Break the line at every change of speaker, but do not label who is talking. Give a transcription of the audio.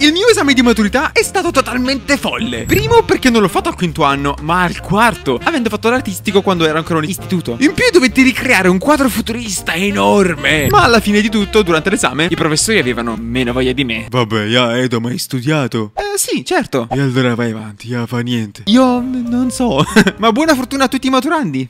il mio esame di maturità è stato totalmente folle. Primo perché non l'ho fatto al quinto anno, ma al quarto, avendo fatto l'artistico quando ero ancora in istituto. In più dovetti ricreare un quadro futurista enorme. Ma alla fine di tutto, durante l'esame, i professori avevano meno voglia di me.
Vabbè, ya Edo, ma hai studiato?
Sì, certo.
E allora vai avanti, ya fa niente.
Io non so. Ma buona fortuna a tutti i maturandi.